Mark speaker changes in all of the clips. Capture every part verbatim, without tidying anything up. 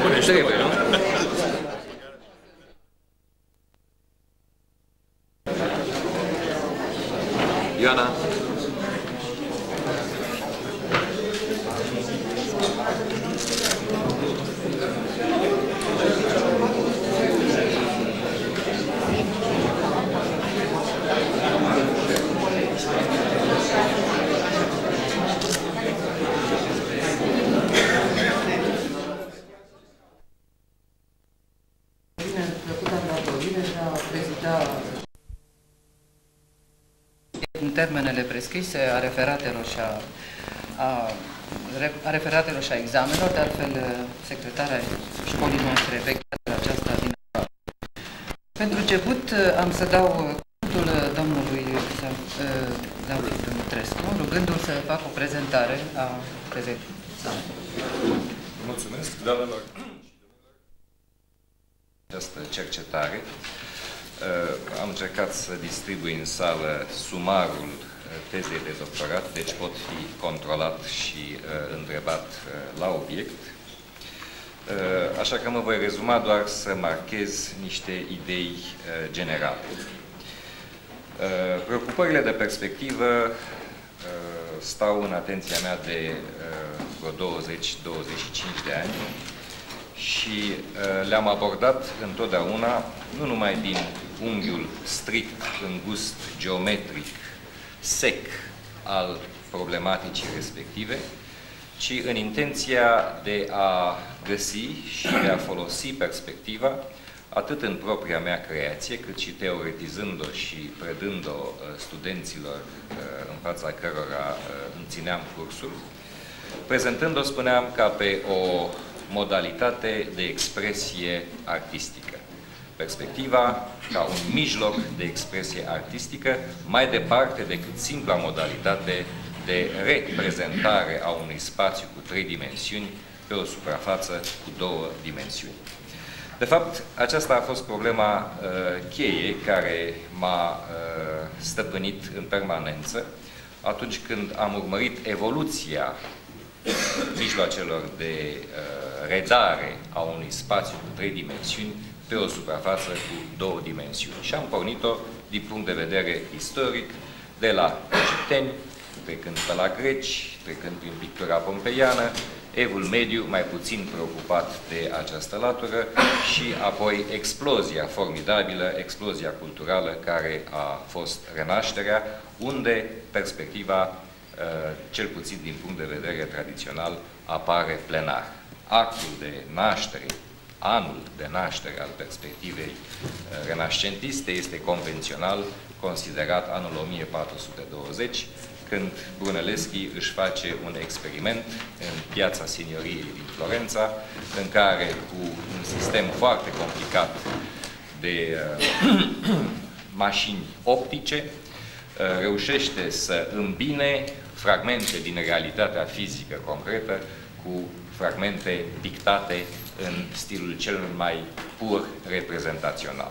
Speaker 1: Trebuie, nu? Ioana.
Speaker 2: În termenele prescrise a referatelor și a, a, a referatelor și a examenelor, de altfel secretarea școlii noastre veche aceasta din afară. Pentru început am să dau cuvântul domnului David Dumitrescu, rugându-l să facă o prezentare a prezentării.
Speaker 3: Mulțumesc, doamnelor și domnilor. Această cercetare. Am încercat să distribui în sală sumarul tezei de doctorat, deci pot fi controlat și întrebat la obiect. Așa că mă voi rezuma doar să marchez niște idei generale. Preocupările de perspectivă stau în atenția mea de vreo douăzeci douăzeci și cinci de ani și le-am abordat întotdeauna, nu numai din unghiul strict, îngust, geometric, sec al problematicii respective, ci în intenția de a găsi și de a folosi perspectiva, atât în propria mea creație, cât și teoretizând-o și predând-o studenților în fața cărora îmi țineam cursul, prezentând-o, spuneam, ca pe o modalitate de expresie artistică. Perspectiva ca un mijloc de expresie artistică, mai departe decât simpla modalitate de reprezentare a unui spațiu cu trei dimensiuni pe o suprafață cu două dimensiuni. De fapt, aceasta a fost problema uh, cheie care m-a uh, stăpânit în permanență atunci când am urmărit evoluția mijloacelor de uh, redare a unui spațiu cu trei dimensiuni pe o suprafață cu două dimensiuni. Și am pornit-o din punct de vedere istoric, de la egipteni, trecând pe la greci, trecând prin pictura pompeiană, Evul Mediu, mai puțin preocupat de această latură, și apoi explozia formidabilă, explozia culturală care a fost Renașterea, unde perspectiva, cel puțin din punct de vedere tradițional, apare plenar. Actul de naștere, anul de naștere al perspectivei renascentiste este convențional considerat anul o mie patru sute douăzeci, când Brunelleschi își face un experiment în piața Signoriei din Florența, în care, cu un sistem foarte complicat de uh, mașini optice, uh, reușește să îmbine fragmente din realitatea fizică concretă cu fragmente pictate în stilul cel mai pur reprezentațional.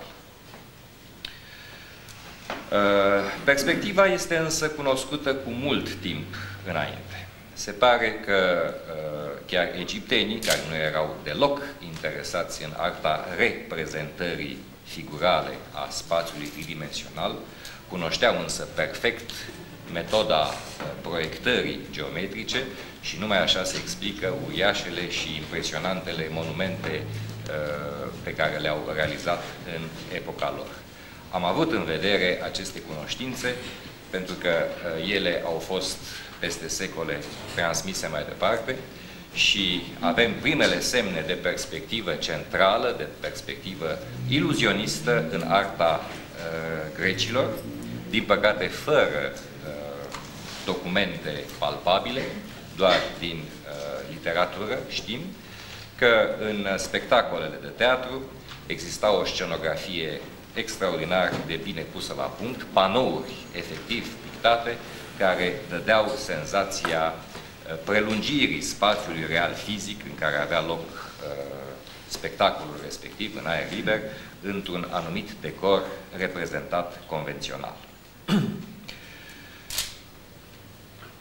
Speaker 3: Perspectiva este însă cunoscută cu mult timp înainte. Se pare că chiar egiptenii, care nu erau deloc interesați în arta reprezentării figurale a spațiului tridimensional, cunoșteau însă perfect metoda proiectării geometrice și numai așa se explică uriașele și impresionantele monumente pe care le-au realizat în epoca lor. Am avut în vedere aceste cunoștințe pentru că ele au fost peste secole transmise mai departe și avem primele semne de perspectivă centrală, de perspectivă iluzionistă în arta uh, grecilor, din păcate fără uh, documente palpabile, doar din uh, literatură știm că în spectacolele de teatru exista o scenografie extraordinar de bine pusă la punct, panouri efectiv pictate, care dădeau senzația prelungirii spațiului real fizic în care avea loc uh, spectacolul respectiv, în aer liber, într-un anumit decor reprezentat convențional.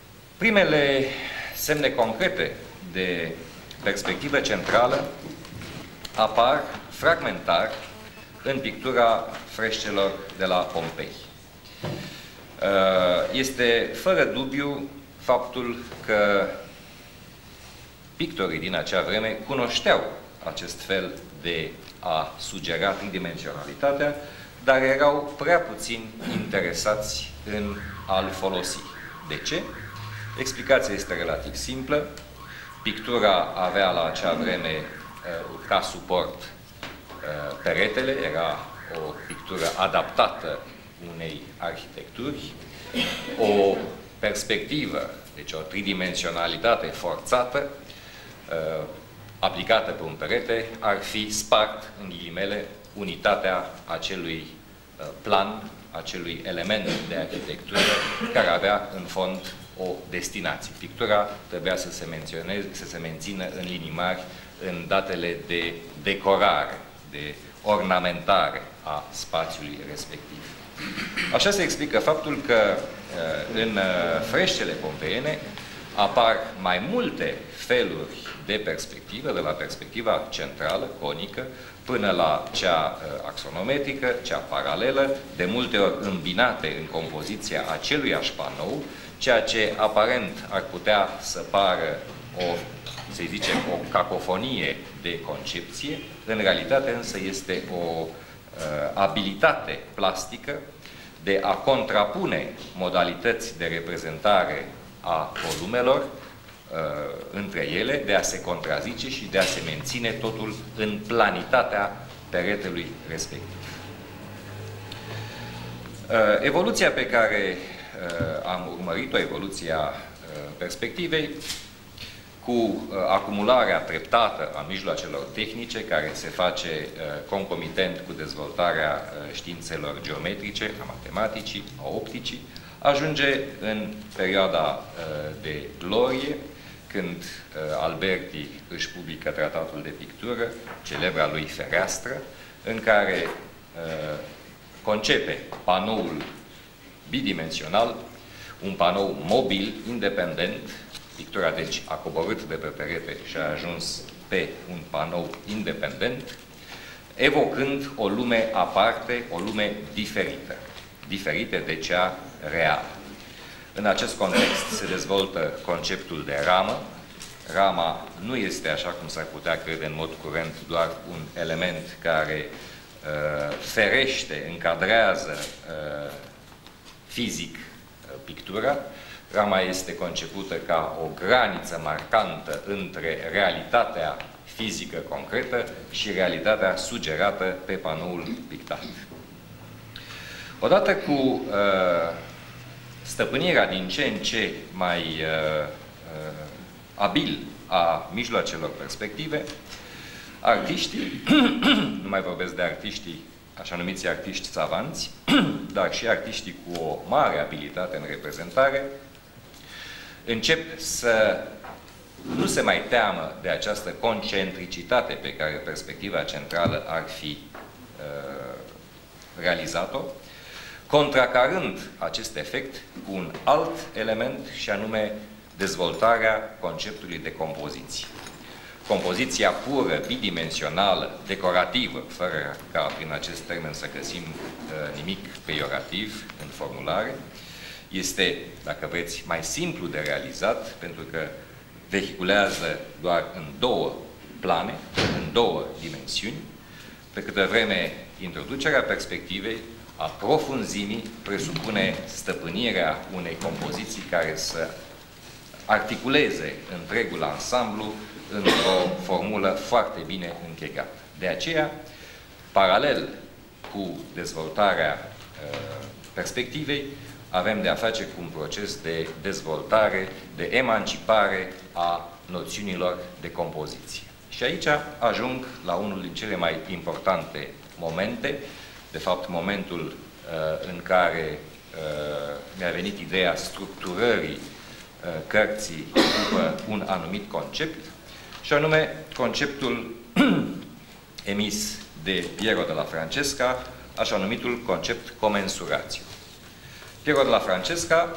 Speaker 3: Primele semne concrete de perspectivă centrală apar fragmentar în pictura freșcelor de la Pompei. Este fără dubiu faptul că pictorii din acea vreme cunoșteau acest fel de a sugera tridimensionalitatea, dar erau prea puțin interesați în a-l folosi. De ce? Explicația este relativ simplă. Pictura avea la acea vreme ca suport peretele, era o pictură adaptată unei arhitecturi, o perspectivă, deci o tridimensionalitate forțată, aplicată pe un perete, ar fi spart, în ghilimele, unitatea acelui plan, acelui element de arhitectură care avea, în fond, o destinație. Pictura trebuia să se menționeze, să se mențină în linii mari în datele de decorare, de ornamentare a spațiului respectiv. Așa se explică faptul că în freștele pompeiene apar mai multe feluri de perspectivă, de la perspectiva centrală, conică, până la cea axonometrică, cea paralelă, de multe ori îmbinate în compoziția aceluiași panou, ceea ce aparent ar putea să pară o, să zicem, o cacofonie de concepție, în realitate însă este o uh, abilitate plastică de a contrapune modalități de reprezentare a volumelor uh, între ele, de a se contrazice și de a se menține totul în planitatea peretelui respectiv. Uh, evoluția pe care uh, am urmărit-o, evoluția uh, perspectivei, cu uh, acumularea treptată a mijloacelor tehnice, care se face uh, concomitent cu dezvoltarea uh, științelor geometrice, a matematicii, a opticii, ajunge în perioada uh, de glorie, când uh, Alberti își publică tratatul de pictură, celebra lui fereastră, în care uh, concepe panoul bidimensional, un panou mobil, independent. Pictura, deci, a coborât de pe perete și a ajuns pe un panou independent, evocând o lume aparte, o lume diferită, diferită de cea reală. În acest context se dezvoltă conceptul de ramă. Rama nu este, așa cum s-ar putea crede în mod curent, doar un element care uh, ferește, încadrează uh, fizic uh, pictura. Rama este concepută ca o graniță marcantă între realitatea fizică concretă și realitatea sugerată pe panoul pictat. Odată cu uh, stăpânirea din ce în ce mai uh, uh, abil a mijloacelor perspective, artiștii, nu mai vorbesc de artiștii, așa numiți artiști savanți, dar și artiștii cu o mare abilitate în reprezentare, încep să nu se mai teamă de această concentricitate pe care perspectiva centrală ar fi uh, realizat-o, contracarând acest efect cu un alt element și anume dezvoltarea conceptului de compoziție. Compoziția pură, bidimensională, decorativă, fără ca prin acest termen să găsim uh, nimic peiorativ în formulare, este, dacă vreți, mai simplu de realizat, pentru că vehiculează doar în două plane, în două dimensiuni, pe câtă vreme introducerea perspectivei a profunzimii presupune stăpânirea unei compoziții care să articuleze întregul ansamblu într-o formulă foarte bine închegată. De aceea, paralel cu dezvoltarea uh, perspectivei, avem de a face cu un proces de dezvoltare, de emancipare a noțiunilor de compoziție. Și aici ajung la unul din cele mai importante momente, de fapt momentul uh, în care uh, mi-a venit ideea structurării uh, cărții după un anumit concept, și anume conceptul emis de Piero de la Francesca, așa numitul concept comensurațiu. Piero de la Francesca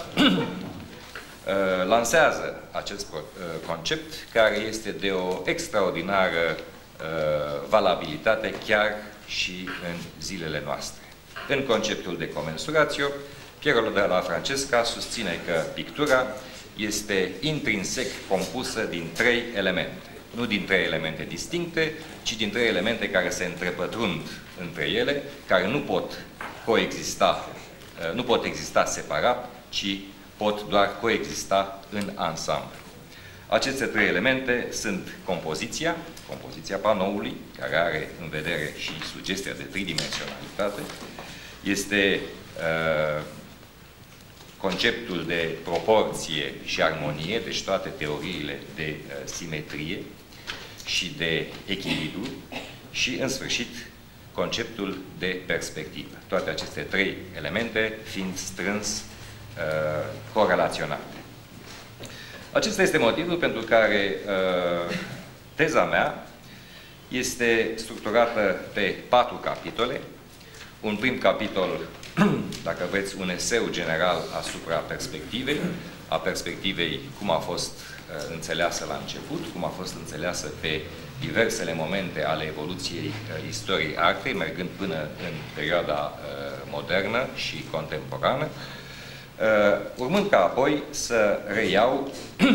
Speaker 3: lansează acest concept, care este de o extraordinară valabilitate chiar și în zilele noastre. În conceptul de commensuratio, Piero della Francesca susține că pictura este intrinsec compusă din trei elemente. Nu din trei elemente distincte, ci din trei elemente care se întrepătrund între ele, care nu pot coexista, nu pot exista separat, ci pot doar coexista în ansamblu. Aceste trei elemente sunt compoziția, compoziția panoului, care are în vedere și sugestia de tridimensionalitate, este uh, conceptul de proporție și armonie, deci toate teoriile de uh, simetrie și de echilibru și, în sfârșit, conceptul de perspectivă. Toate aceste trei elemente fiind strâns uh, corelaționate. Acesta este motivul pentru care uh, teza mea este structurată pe patru capitole. Un prim capitol, dacă vreți, un eseu general asupra perspectivei, a perspectivei cum a fost uh, înțeleasă la început, cum a fost înțeleasă pe diversele momente ale evoluției uh, istoriei artei, mergând până în perioada uh, modernă și contemporană, uh, urmând ca apoi să reiau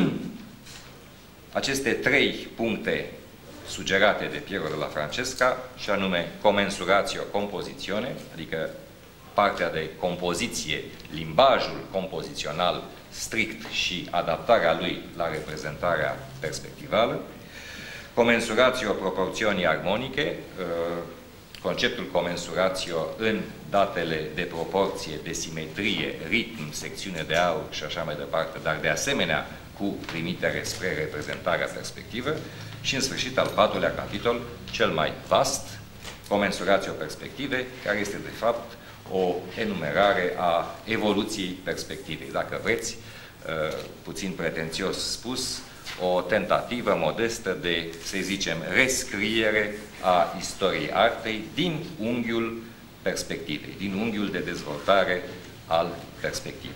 Speaker 3: aceste trei puncte sugerate de Piero della Francesca, și anume commensuratio composizione, adică partea de compoziție, limbajul compozițional strict și adaptarea lui la reprezentarea perspectivală, commensuratio proporționii armonice, conceptul commensuratio în datele de proporție, de simetrie, ritm, secțiune de aur și așa mai departe, dar de asemenea cu trimitere spre reprezentarea perspectivă. Și, în sfârșit, al patrulea capitol, cel mai vast, commensuratio perspective, care este, de fapt, o enumerare a evoluției perspectivei. Dacă vreți, puțin pretențios spus, o tentativă modestă de, să zicem, rescriere a istoriei artei din unghiul perspectivei, din unghiul de dezvoltare al perspectivei.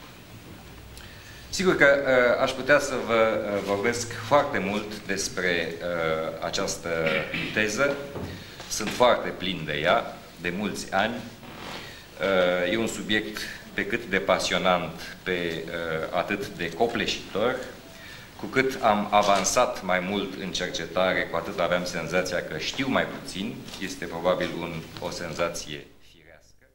Speaker 3: Sigur că uh, aș putea să vă uh, vorbesc foarte mult despre uh, această teză. Sunt foarte plin de ea, de mulți ani. Uh, e un subiect pe cât de pasionant, pe uh, atât de copleșitor. Cu cât am avansat mai mult în cercetare, cu atât aveam senzația că știu mai puțin. Este probabil un, o senzație firească.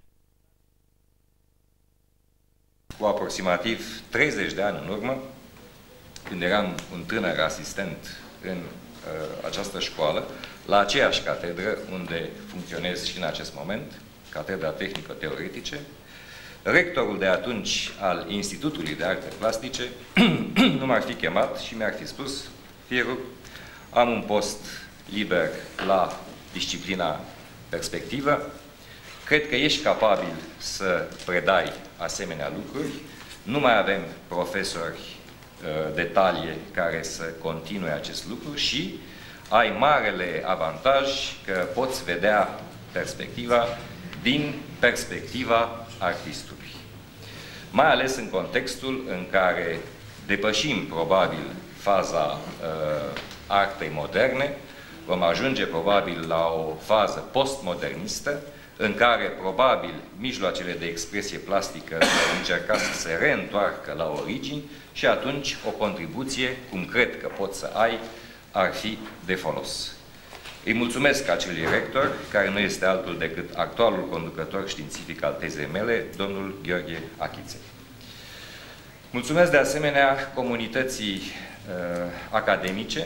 Speaker 3: Cu aproximativ treizeci de ani în urmă, când eram un tânăr asistent în uh, această școală, la aceeași catedră unde funcționez și în acest moment, Catedra Tehnico-Teoretice, rectorul de atunci al Institutului de Arte Plastice nu m-ar fi chemat și mi-ar fi spus: Fieru, am un post liber la disciplina perspectivă, cred că ești capabil să predai asemenea lucruri, nu mai avem profesori uh, de talie care să continue acest lucru și ai marele avantaj că poți vedea perspectiva din perspectiva artistului. Mai ales în contextul în care depășim probabil faza uh, artei moderne, vom ajunge probabil la o fază postmodernistă, în care probabil mijloacele de expresie plastică vor încerca să se reîntoarcă la origini și atunci o contribuție, cum cred că pot să ai, ar fi de folos. Îi mulțumesc acelui rector, care nu este altul decât actualul conducător științific al tezei mele, domnul Gheorghe Achiței. Mulțumesc de asemenea comunității uh, academice,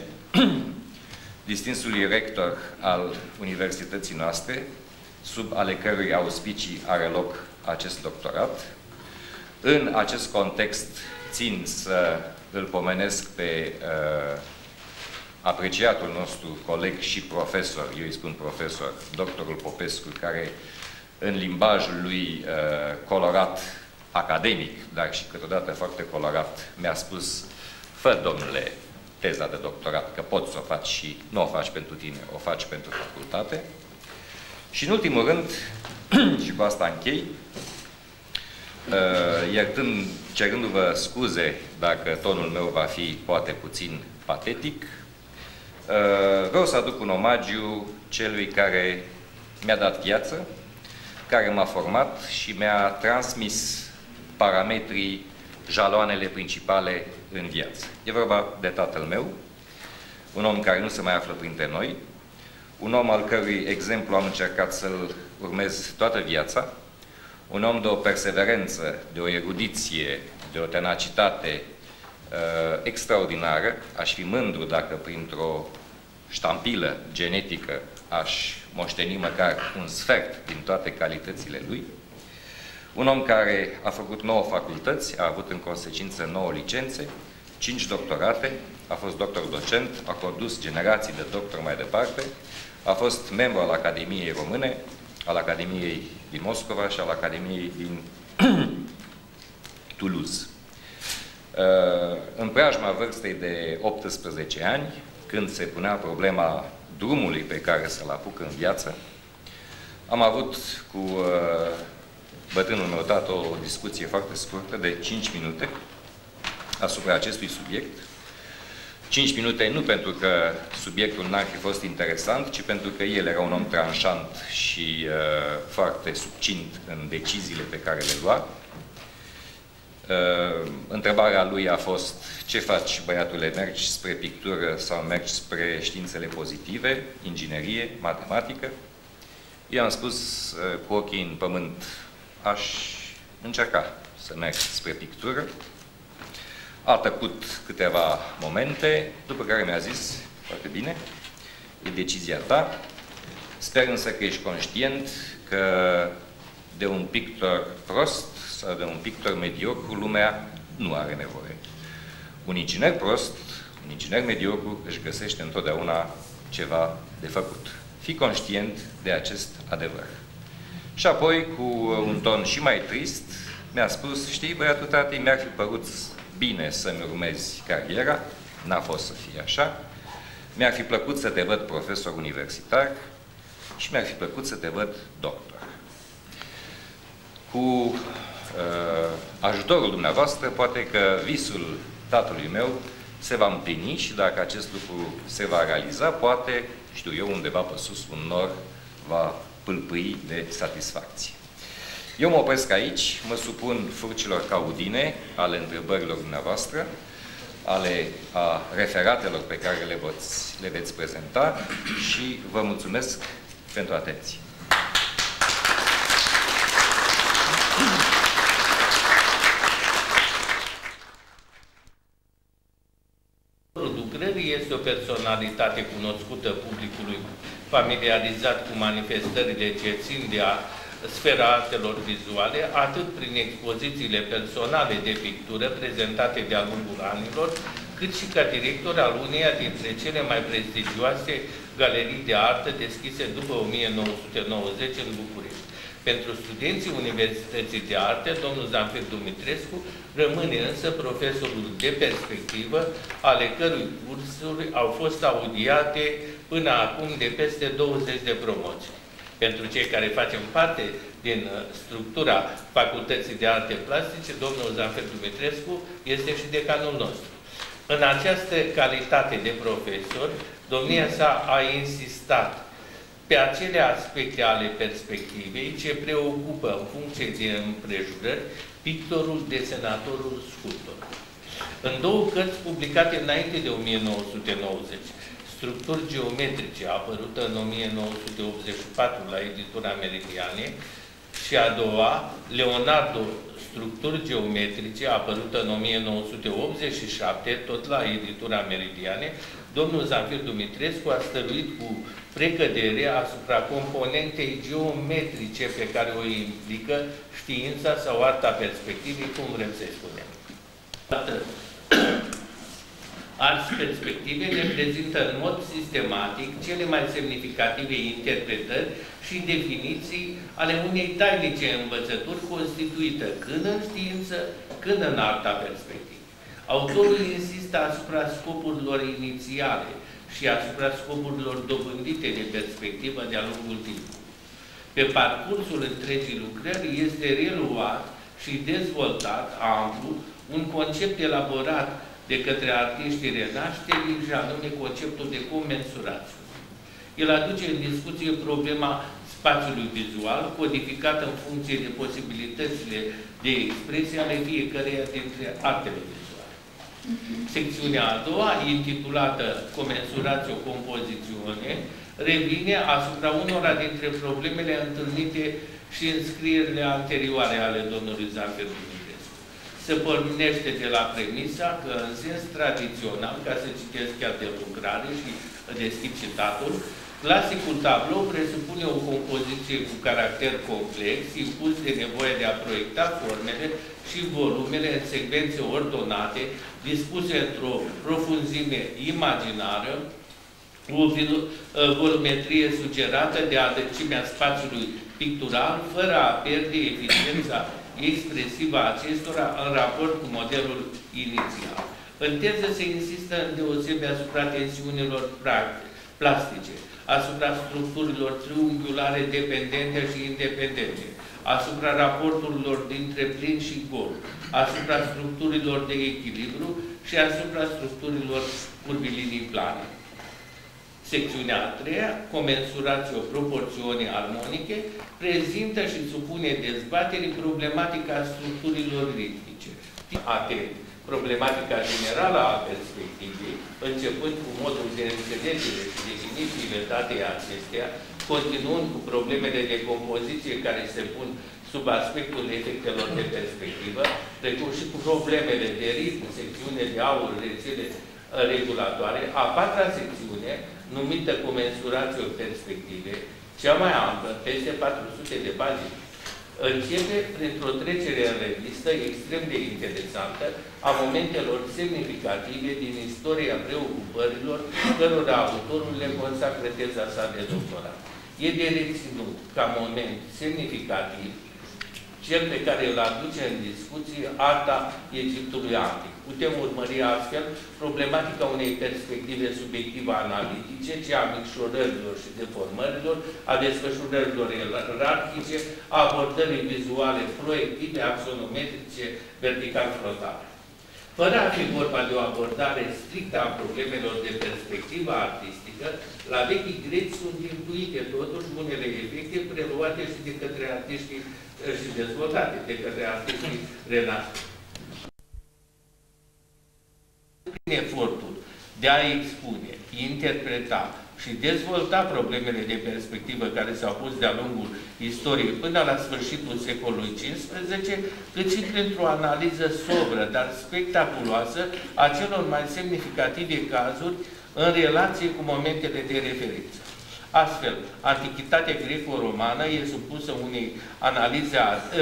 Speaker 3: distinsului rector al universității noastre, sub ale cărui auspicii are loc acest doctorat. În acest context țin să îl pomenesc pe uh, apreciatul nostru coleg și profesor, eu îi spun profesor, doctorul Popescu, care în limbajul lui uh, colorat academic, dar și câteodată foarte colorat, mi-a spus: fă, domnule, teza de doctorat, că poți să o faci și nu o faci pentru tine, o faci pentru facultate. Și în ultimul rând, și cu asta închei, uh, iertând, cerându-vă scuze dacă tonul meu va fi poate puțin patetic, Vreau să aduc un omagiu celui care mi-a dat viață, care m-a format și mi-a transmis parametrii, jaloanele principale în viață. E vorba de tatăl meu, un om care nu se mai află printre noi, un om al cărui exemplu am încercat să-l urmez toată viața, un om de o perseverență, de o erudiție, de o tenacitate uh, extraordinară. Aș fi mândru dacă printr-o ștampilă genetică aș moșteni măcar un sfert din toate calitățile lui. Un om care a făcut nouă facultăți, a avut în consecință nouă licențe, cinci doctorate, a fost doctor-docent, a condus generații de doctori mai departe, a fost membru al Academiei Române, al Academiei din Moscova și al Academiei din Toulouse. În preajma vârstei de optsprezece ani, când se punea problema drumului pe care să-l apuc în viață, am avut cu bătrânul meu tată o discuție foarte scurtă de cinci minute asupra acestui subiect. cinci minute nu pentru că subiectul n-ar fi fost interesant, ci pentru că el era un om tranșant și uh, foarte succint în deciziile pe care le lua. Uh, întrebarea lui a fost: ce faci, băiatule, mergi spre pictură sau mergi spre științele pozitive, inginerie, matematică? Eu am spus uh, cu ochii în pământ: aș încerca să merg spre pictură. A tăcut câteva momente, după care mi-a zis: foarte bine, e decizia ta. Sper însă că ești conștient că de un pictor prost sau de un pictor mediocru lumea nu are nevoie. Un inginer prost, un inginer mediocru își găsește întotdeauna ceva de făcut. Fii conștient de acest adevăr. Și apoi, cu un ton și mai trist, mi-a spus: știi, băiatul tati, mi-ar fi părut bine să-mi urmezi cariera, n-a fost să fie așa, mi-ar fi plăcut să te văd profesor universitar și mi-ar fi plăcut să te văd doctor. Cu uh, ajutorul dumneavoastră, poate că visul tatălui meu se va împlini și dacă acest lucru se va realiza, poate, știu eu, undeva pe sus, un nor va pâlpâi de satisfacție. Eu mă opresc aici, mă supun furcilor caudine ale întrebărilor dumneavoastră, ale a referatelor pe care le, voți, le veți prezenta și vă mulțumesc pentru atenție.
Speaker 1: Lucrării este o personalitate cunoscută publicului, familiarizat cu manifestările ce țin de a sfera artelor vizuale, atât prin expozițiile personale de pictură prezentate de-a lungul anilor, cât și ca director al uneia dintre cele mai prestigioase galerii de artă deschise după o mie nouă sute nouăzeci în București. Pentru studenții Universității de Arte, domnul Zamfir Dumitrescu rămâne însă profesorul de perspectivă, ale cărui cursuri au fost audiate până acum de peste douăzeci de promoții. Pentru cei care facem parte din structura Facultății de Arte Plastice, domnul Zamfir Dumitrescu este și decanul nostru. În această calitate de profesor, domnia sa a insistat pe acele aspecte ale perspectivei ce preocupă în funcție de împrejurări pictorul, desenatorul, sculptorul. În două cărți publicate înainte de o mie nouă sute nouăzeci, Structuri geometrice, apărută în o mie nouă sute optzeci și patru la editura Meridiane, și a doua, Leonardo, Structuri geometrice, apărută în o mie nouă sute optzeci și șapte, tot la editura Meridiane, domnul Zamfir Dumitrescu a stăruit cu precădere asupra componentei geometrice pe care o implică știința sau arta perspectivei, cum vrem să-i spunem. Arți perspective reprezintă în mod sistematic cele mai semnificative interpretări și definiții ale unei tainice învățături constituită când în știință, când în arta perspectivei. Autorul insistă asupra scopurilor inițiale și asupra scopurilor dobândite de perspectivă de-a lungul timpului. Pe parcursul întregii lucrări este reluat și dezvoltat amplu un concept elaborat de către artiștii renașterii, și anume conceptul de comensurație. El aduce în discuție problema spațiului vizual, codificat în funcție de posibilitățile de expresie ale fiecăreia dintre artele vizuale. Secțiunea a doua, intitulată Comensurație o compozițiune, revine asupra unora dintre problemele întâlnite și în scrierile anterioare ale domnului Zanfer Dumitrescu. Se pornește de la premisa că, în sens tradițional, ca să citesc chiar de lucrare și deschid citatul, clasicul tablou presupune o compoziție cu caracter complex, impus de nevoie de a proiecta formele și volumele în secvențe ordonate, dispuse într-o profunzime imaginară, o volumetrie sugerată de adâncimea spațiului pictural, fără a pierde eficiența expresivă a acestora în raport cu modelul inițial. În teză se insistă în deosebire asupra tensiunilor plastice, asupra structurilor triunghiulare dependente și independente, asupra raporturilor dintre plin și gol, asupra structurilor de echilibru și asupra structurilor curvilinii plane. Secțiunea a treia, Comensurație o proporțiune armonice, prezintă și supune dezbaterii problematica structurilor ritmice. Atent, problematica generală a perspectivei, începând cu modul de înțelegere și definițiile datei acestea, continuând cu problemele de compoziție care se pun sub aspectul efectelor de perspectivă, precum și cu problemele de ritm, secțiune de aur, rețele regulatoare. A patra secțiune, numită Comensurație o perspective, cea mai amplă, peste patru sute de pagini, începe printr-o trecere în revistă extrem de interesantă a momentelor semnificative din istoria preocupărilor cărora autorul le consacră teza sa de doctorat. E de reținut ca moment semnificativ cel pe care îl aduce în discuție arta Egiptului antic. Putem urmări astfel problematica unei perspective subiective analitice, cea a micșorărilor și deformărilor, a desfășurărilor ierarhice, a abordării vizuale proiective, axonometrice, vertical-frontale. Fără a fi vorba de o abordare strictă a problemelor de perspectivă artistică, la vechii greci sunt intuite totuși unele efecte preluate și de către artiștii și dezvoltate de către artiștii renașteri. Prin efortul de a expune, interpreta și dezvolta problemele de perspectivă care s-au pus de-a lungul istoriei până la sfârșitul secolului cincisprezece, cât și printr-o analiză sobră, dar spectaculoasă, a celor mai semnificative cazuri în relație cu momentele de referință. Astfel, antichitatea greco-romană e supusă unei analize,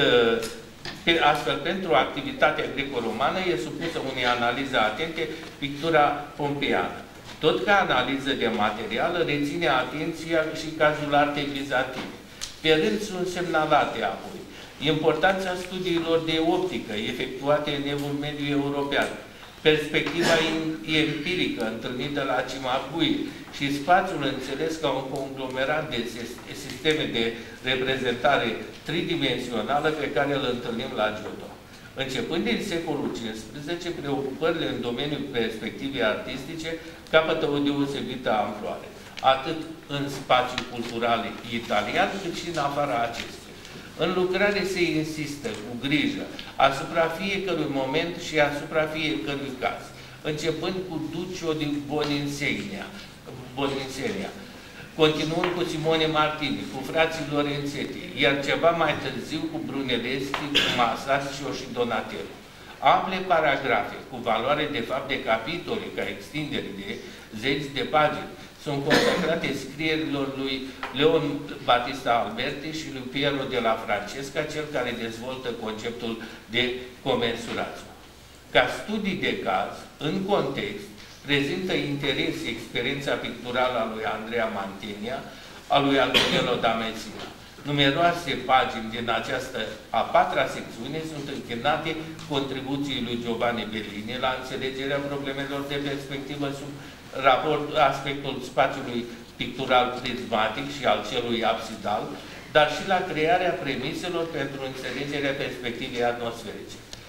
Speaker 1: astfel, pentru activitatea greco-romană e supusă unei analize atente pictura pompeiană. Tot ca analiză de material, reține atenția și cazul artei bizantine. Pe rând sunt semnalate apoi importanța studiilor de optică efectuate în evul mediu european, perspectiva empirică întâlnită la Cimabue și spațiul înțeles ca un conglomerat de sisteme de reprezentare tridimensională pe care îl întâlnim la Giotto. Începând din secolul cincisprezece, preocupările în domeniul perspectivei artistice capătă o deosebită amploare, atât în spațiul cultural italian, cât și în afara acestuia. În lucrare se insistă cu grijă asupra fiecărui moment și asupra fiecărui caz, începând cu Duccio di Boninsegna, Boninsegna, continuând cu Simone Martini, cu frații Lorenzetti, iar ceva mai târziu cu Brunelleschi, cu Masaccio și Donatello. Ample paragrafe, cu valoare de fapt de capitole, ca extindere de zeci de pagini, sunt consacrate scrierilor lui Leon Battista Alberti și lui Piero de la Francesca, cel care dezvoltă conceptul de comensurație. Ca studii de caz, în context, prezintă interes experiența picturală a lui Andrea Mantegna, a lui Antonello da Messina. Numeroase pagini din această a patra secțiune sunt închinate contribuției lui Giovanni Bellini la înțelegerea problemelor de perspectivă sub raport aspectul spațiului pictural prismatic și al celui absidal, dar și la crearea premiselor pentru înțelegerea perspectivei atmosferice.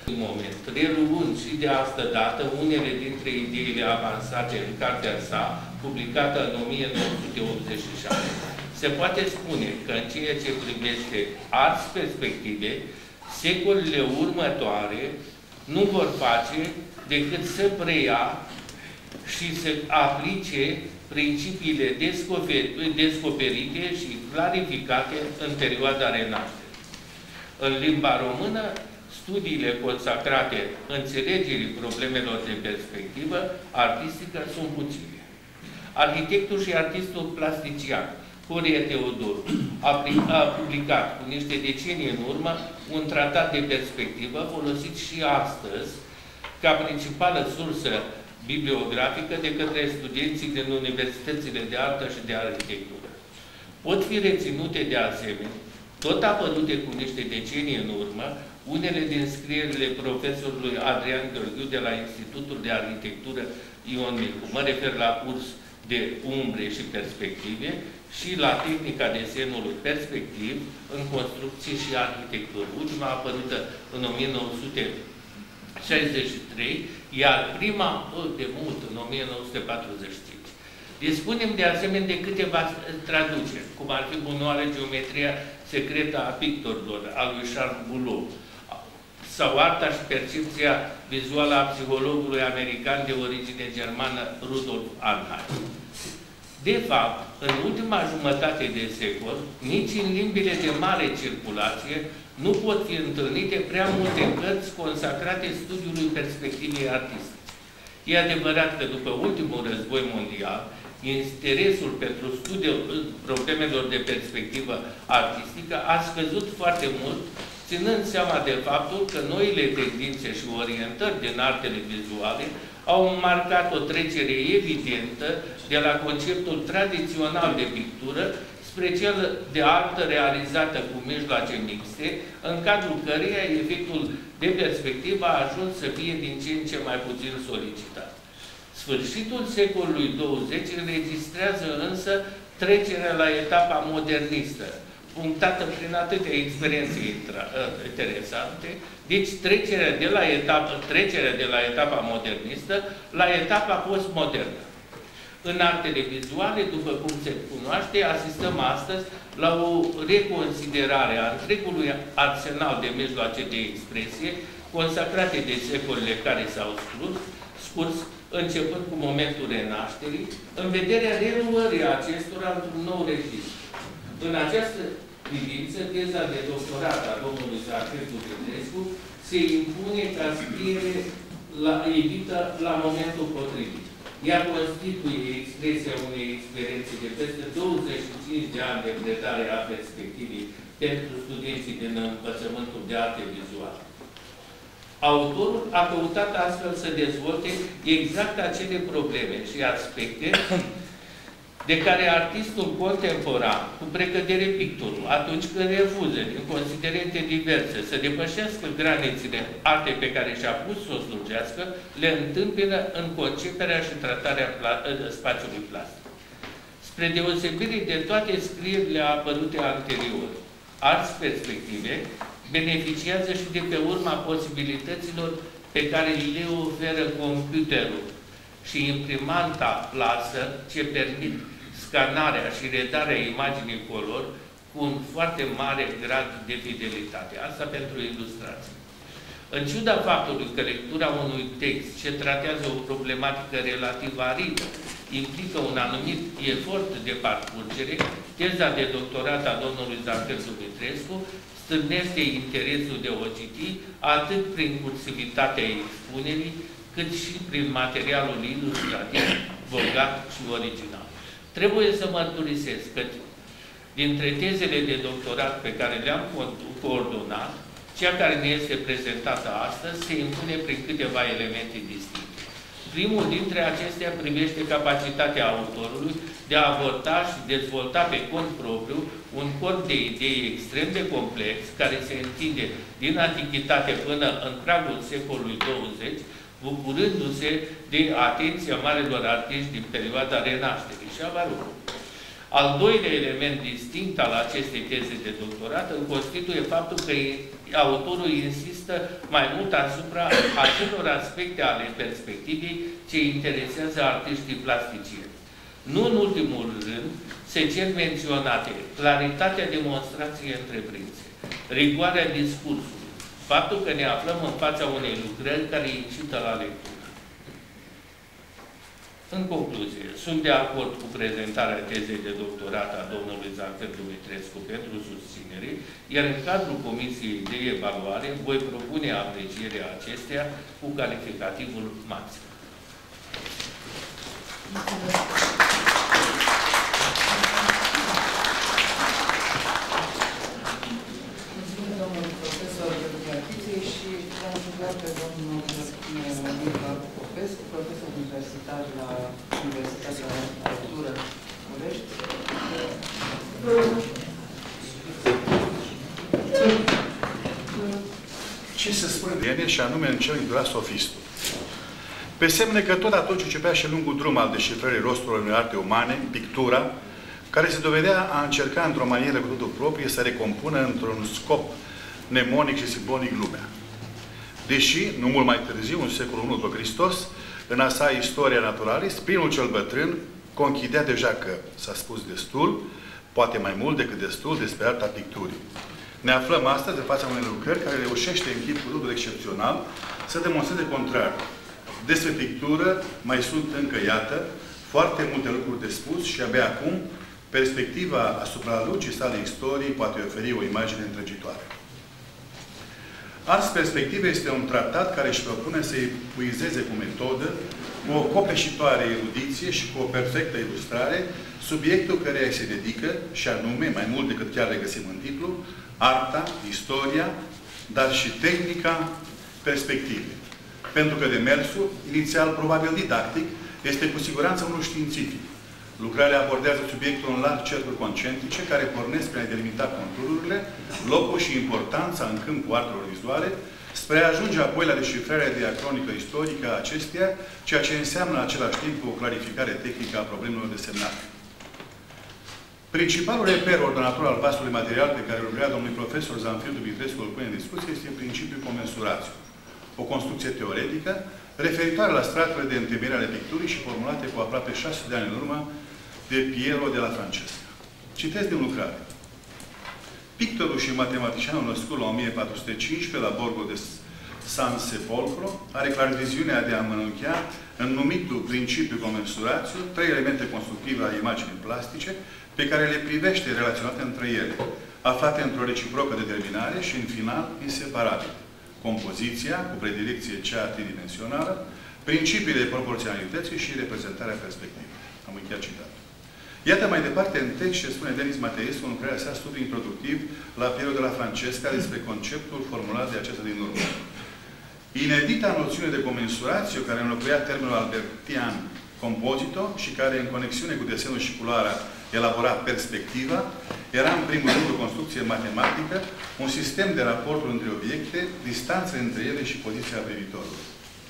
Speaker 1: În moment, reluând și de astă dată unele dintre ideile avansate în cartea sa, publicată în o mie nouă sute optzeci și șase. Se poate spune că în ceea ce privește alți perspective, secolele următoare nu vor face decât să preia și să aplice principiile descoperite și clarificate în perioada Renașterii. În limba română, studiile consacrate înțelegerii problemelor de perspectivă artistică sunt puține. Arhitectul și artistul plastician Horia Teodoru a publicat cu niște decenii în urmă un tratat de perspectivă folosit și astăzi ca principală sursă bibliografică de către studenții din universitățile de artă și de arhitectură. Pot fi reținute de asemenea, tot apărute cu niște decenii în urmă, unele din scrierile profesorului Adrian Gheorghiu de la Institutul de Arhitectură Ion Micu. Mă refer la curs de umbre și perspective și la tehnica desenului perspectiv în construcție și arhitectură. Ultima apărută în o mie nouă sute șaizeci și trei, iar prima de mult în o mie nouă sute patruzeci și cinci. Dispunem de asemenea de câteva traduceri, cum ar fi bunoare Geometria secretă a pictorilor, a lui Charles Boulot, sau Arta și percepția vizuală a psihologului american de origine germană Rudolf Arnheim. De fapt, în ultima jumătate de secol, nici în limbile de mare circulație nu pot fi întâlnite prea multe cărți consacrate studiului perspectivei artistice. E adevărat că după ultimul război mondial, interesul pentru studiul problemelor de perspectivă artistică a scăzut foarte mult, ținând seama de faptul că noile tendințe și orientări din artele vizuale au marcat o trecere evidentă de la conceptul tradițional de pictură spre cel de artă realizată cu mijloace mixte, în cadrul căreia efectul de perspectivă a ajuns să fie din ce în ce mai puțin solicitat. Sfârșitul secolului douăzeci înregistrează însă trecerea la etapa modernistă, punctată prin atâtea experiențe interesante, deci trecerea de la etapa, trecerea de la etapa modernistă la etapa postmodernă. În artele vizuale, după cum se cunoaște, asistăm astăzi la o reconsiderare a întregului arsenal de mijloace de expresie consacrate de secolele care s-au scurs, începând cu momentul Renașterii, în vederea reluării acestora într-un nou registru. În această privință, teza de doctorat a domnului Zahir Dumitrescu se impune ca scriere la, edită la momentul potrivit. Ea constituie expresia unei experiențe de peste douăzeci și cinci de ani de predare a perspectivei pentru studenții din învățământul de arte vizuale. Autorul a căutat astfel să dezvolte exact acele probleme și aspecte de care artistul contemporan, cu precădere pictorul, atunci când refuză, din considerente diverse, să depășească granițele artei pe care și-a pus să o slujească, le întâmpină în conceperea și tratarea spațiului plastic. Spre deosebire de toate scrierile apărute anterior, Arți Perspective beneficiază și de pe urma posibilităților pe care le oferă computerul și imprimanta lasă, ce permit scanarea și redarea imaginii color cu un foarte mare grad de fidelitate. Asta pentru ilustrație. În ciuda faptului că lectura unui text ce tratează o problematică relativ aridă implică un anumit efort de parcurgere, teza de doctorat a domnului Zahir Dumitrescu stârnește interesul de o citi atât prin cursivitatea expunerii, cât și prin materialul ilustrativ, bogat și original. Trebuie să mărturisesc că dintre tezele de doctorat pe care le-am coordonat, cea care ne este prezentată astăzi se impune prin câteva elemente distincte. Primul dintre acestea privește capacitatea autorului de a aborda și dezvolta pe cont propriu un corp de idei extrem de complex, care se întinde din antichitate până în pragul secolului douăzeci, bucurându-se de atenția marilor artiști din perioada Renașterii și a Barocului. Al doilea element distinct al acestei teze de doctorat îl constituie faptul că autorul insistă mai mult asupra acelor aspecte ale perspectivei ce interesează artiștii plasticieni. Nu în ultimul rând, se cer menționate claritatea demonstrației întreprinse, rigoarea discursului, faptul că ne aflăm în fața unei lucrări care incită la lectură. În concluzie, sunt de acord cu prezentarea tezei de doctorat a domnului Zanfer Dumitrescu pentru susținere, iar în cadrul Comisiei de Evaluare voi propune aprecierea acesteia cu calificativul maxim.
Speaker 2: Mulțumim, domnul profesor Iachitiei, și v-am rugat pe domnul Mica Popescu, profesor universitar la Universitatea Artură București.
Speaker 4: Ce se spune de ele, și anume în cel intitulat Sofistul. Pe semne că tot atunci începea și lungul drum al deșifrării rosturilor unei arte umane, pictura, care se dovedea a încerca într-o manieră cu totul proprie să recompună într-un scop mnemonic și simbolic lumea. Deși, nu mult mai târziu, în secolul unu după Hristos, în a sa Istoria Naturalist, Plinul cel Bătrân conchidea deja că s-a spus destul, poate mai mult decât destul, despre arta picturii. Ne aflăm astăzi în fața unei lucrări care reușește în chip cu totul excepțional să demonstreze contrariul. Despre pictură mai sunt încă, iată, foarte multe lucruri de spus și abia acum perspectiva asupra lucii sale istoriei poate oferi o imagine întregitoare. Ars Perspective este un tratat care își propune să epuizeze cu metodă, cu o copleșitoare erudiție și cu o perfectă ilustrare subiectul căreia se dedică, și anume, mai mult decât chiar regăsim în titlu, arta, istoria, dar și tehnica perspectivei. Pentru că demersul, inițial probabil didactic, este cu siguranță unul științific. Lucrarea abordează subiectul în larg cercuri concentrice care pornesc prin a delimita contururile, locul și importanța în câmpul artelor vizuale, spre a ajunge apoi la deșifrarea diacronică istorică a acesteia, ceea ce înseamnă în același timp o clarificare tehnică a problemelor desemnate. Principalul reper ordonator al vastului material pe care îl vrea domnul profesor Zanfer Dumitrescu îl pune în discuție este principiul comensurațiu, o construcție teoretică referitoare la straturile de întemeiere ale picturii și formulate cu aproape șase de ani în urmă de Piero de la Francesca. Citesc din lucrare. Pictorul și matematicianul născut la o mie patru sute cincisprezece la Borgo de San Sepolcro are clar viziunea de a înmănunchea în numitul principiu comensurațiu trei elemente constructive ale imaginii plastice pe care le privește relaționate între ele, aflate într-o reciprocă determinare și, în final, inseparabile. Compoziția, cu predilecție cea tridimensională, principiile proporționalității și reprezentarea perspectivei. Am încheiat citatul. Iată mai departe în text ce spune Denis Mateescu în lucrarea sa studiu introductiv la Piero de la Francesca despre conceptul formulat de acesta din urmă. Inedita noțiune de comensurație care înlocuia termenul albertian composito și care, în conexiune cu desenul și culoarea, elabora perspectiva, era în primul rând o construcție matematică, un sistem de raporturi între obiecte, distanțe între ele și poziția privitorului.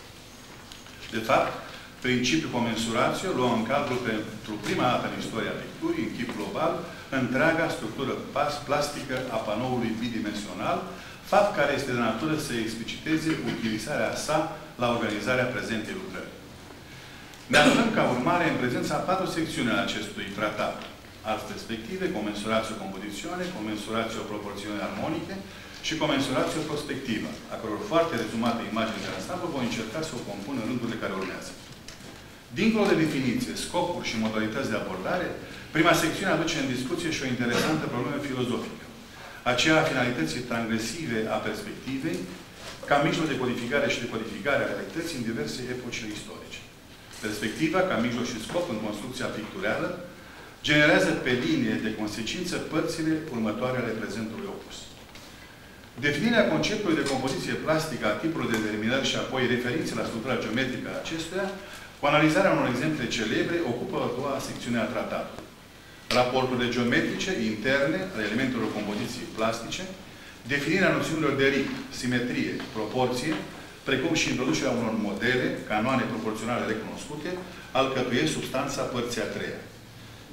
Speaker 4: De fapt, principiul comensurației luă în calcul pentru prima dată în istoria picturii, în chip global, întreaga structură plastică a panoului bidimensional, fapt care este de natură să expliciteze utilizarea sa la organizarea prezentei lucrări. Ne aflăm ca urmare în prezența a patru secțiuni ale acestui tratat. Ars Perspective, Comensurațio Compozițione, Comensurațio Proporțiune Armonice și Comensurațio Prospectivă, a căror foarte rezumată imagine de ansamblu voi încerca să o compun în rândurile care urmează. Dincolo de definiție, scopuri și modalități de abordare, prima secțiune aduce în discuție și o interesantă problemă filozofică, aceea a finalității transgresive a perspectivei, ca mijloc de codificare și de codificare a realității în diverse epoci istorice. Perspectiva, ca mijloc și scop în construcția pictureală, generează pe linie de consecință părțile următoare ale prezentului opus. Definirea conceptului de compoziție plastică a tipului de determinări și apoi referințe la structura geometrică a acestuia, cu analizarea unor exemple celebre, ocupă a doua secțiune a tratatului. Raporturile geometrice, interne, ale elementelor compoziției plastice, definirea noțiunilor de ritm, simetrie, proporție, precum și introducerea unor modele, canoane proporționale recunoscute, alcătuiesc substanța părții a treia.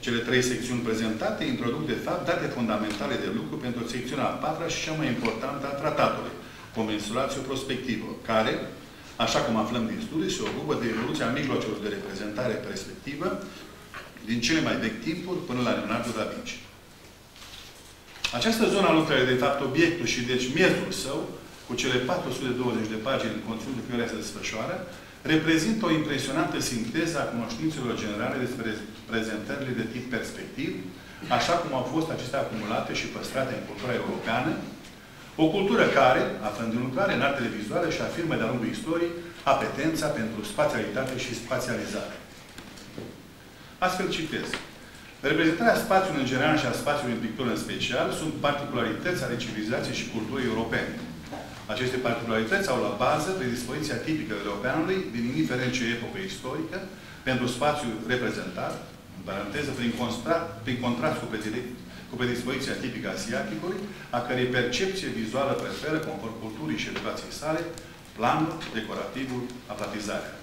Speaker 4: Cele trei secțiuni prezentate introduc, de fapt, date fundamentale de lucru pentru secțiunea a patra și cea mai importantă a tratatului, Conmensurațio prospectivă, care, așa cum aflăm din studii, se ocupă de evoluția mijloacelor de reprezentare perspectivă din cele mai vechi timpuri până la Leonardo da Vinci. Această zonă a lucrării, de fapt, obiectul și deci miezul său, cu cele patru sute douăzeci de pagini în conținutul pe care se desfășoară, reprezintă o impresionantă sinteză a cunoștințelor generale despre prezentările de tip perspectiv, așa cum au fost acestea acumulate și păstrate în cultura europeană, o cultură care, aflând în lucrare în artele vizuale, și afirmă de-a lungul istoriei apetența pentru spațialitate și spațializare. Astfel citez. Reprezentarea spațiului în general și a spațiului în pictură în special sunt particularități ale civilizației și culturii europene. Aceste particularități au la bază predispoziția tipică europeanului, din indiferent ce epocă istorică, pentru spațiul reprezentat, în paranteză, prin, prin contrast cu, cu predispoziția tipică asiaticului, a cărei percepție vizuală preferă, conform culturii și educației sale, planul, decorativul, aplatizarea.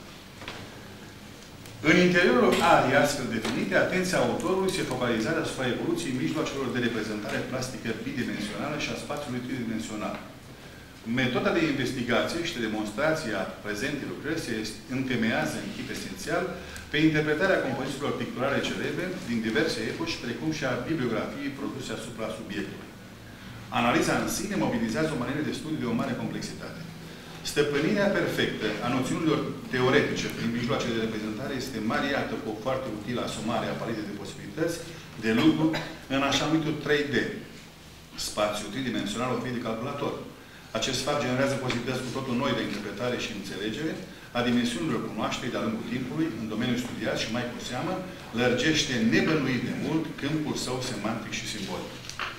Speaker 4: În interiorul arii astfel definite, atenția autorului se focalizează asupra evoluției mijloacelor de reprezentare plastică bidimensională și a spațiului tridimensional. Metoda de investigație și de demonstrație a prezentei lucrări se întemeiază în chip esențial pe interpretarea compozițiilor picturale celebre din diverse epoci, precum și a bibliografiei produse asupra subiectului. Analiza în sine mobilizează o manieră de studiu de o mare complexitate. Stăpânirea perfectă a noțiunilor teoretice prin mijloace de reprezentare este mariată cu o foarte utilă asumare a paletei de posibilități de lucru în așa numitul trei D, spațiu tridimensional oferit de calculator. Acest fapt generează posibilități cu totul noi de interpretare și înțelegere a dimensiunilor cunoașterii de-a lungul timpului în domeniul studiat și, mai cu seamă, lărgește nebănuit de mult câmpul său semantic și simbolic.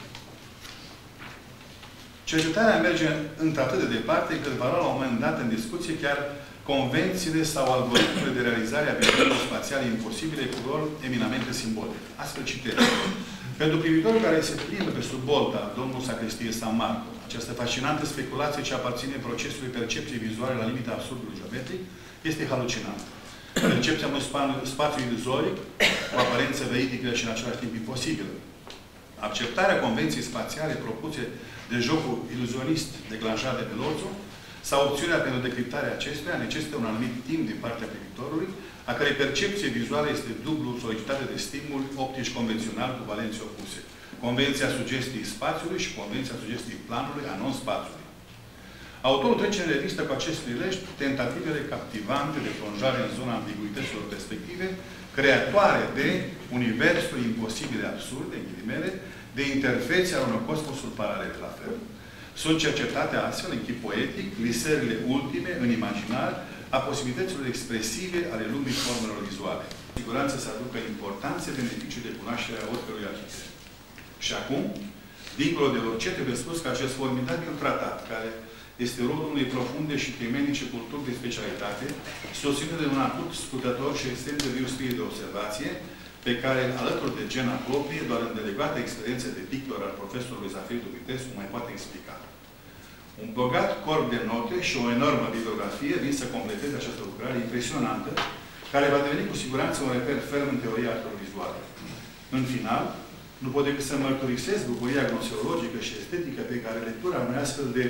Speaker 4: Cercetarea merge într-atât de departe încât va lua la un moment dat în discuție chiar convențiile sau algoritmele de realizare a viziunilor spațiale imposibile cu rol eminamente simbolic. Astfel citez. Pentru privitorul care se plimbă pe sub bolta domnul Sacristie San Marco, această fascinantă speculație ce aparține procesului percepției vizuale la limita absurdului geometric este halucinantă. Percepția unui spațiu iluzoric, cu aparență veidică și în același timp imposibilă. Acceptarea convenției spațiale propuse de jocul iluzionist declanșat de Melozzo sau opțiunea pentru decriptarea acestuia necesită un anumit timp din partea privitorului, a cărei percepție vizuală este dublu solicitată de stimul optici convențional cu valențe opuse. Convenția sugestiei spațiului și convenția sugestiei planului a non-spațiului. Autorul trece în revistă cu acest prilej tentativele captivante de plonjare în zona ambiguităților perspective, creatoare de universuri imposibile absurde, în ghilimele, de interfețe ale unor cosmosuri paralele la fel. Sunt cercetate astfel, în chip poetic, visările ultime, în imaginar, a posibilităților expresive ale lumii formelor vizuale. Siguranță să aducă importanțe beneficii de cunoaștere a oricărui arhitect. Și acum, dincolo de orice, trebuie spus că acest formidabil tratat, care este rodul unei profunde și temenice culturi de specialitate, susținut de un atut scutător și extrem de viu spirit de observație, pe care, alături de gena proprie, doar în delegată experiență de pictor al profesorului Zafir Dumitrescu mai poate explica. Un bogat corp de note și o enormă bibliografie vin să completeze această lucrare impresionantă, care va deveni cu siguranță un reper ferm în teoria artelor vizuale. În final, nu pot decât să mărturisesc bucuria gnoseologică și estetică pe care lectura unei astfel de